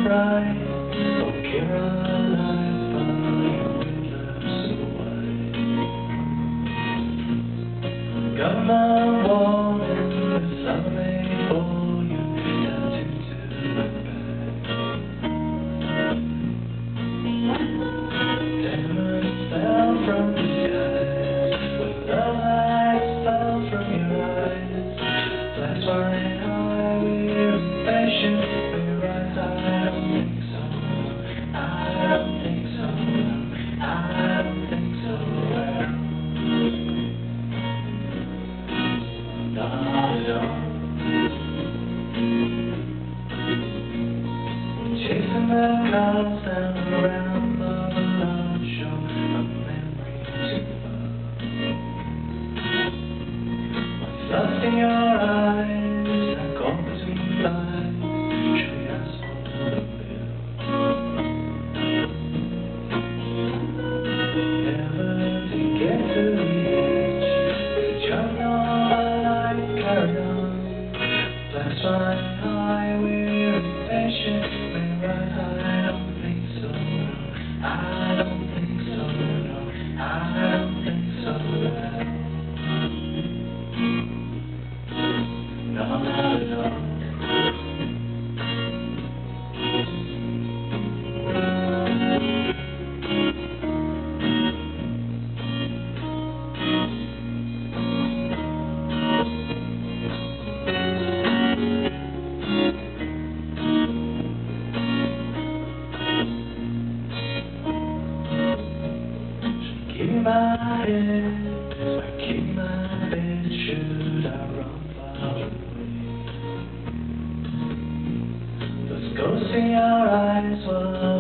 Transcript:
bright. Oh, Caroline, by your windows away. Got my wall and the sunlight for you down into the back. Diamonds fell from the skies when the lights fell from your eyes. That's why we're impatient. Chasing the clouds down around the love show, a memory too far. What's lost in your eyes, that call between lies, should we ask for the bill? Never to get to the edge, to jump on a light, carry on. That's why we're impatient. I don't think so, no. I don't think so, no, no. Keep my head, I keep my bed, should I run far away? Those ghosts in your eyes,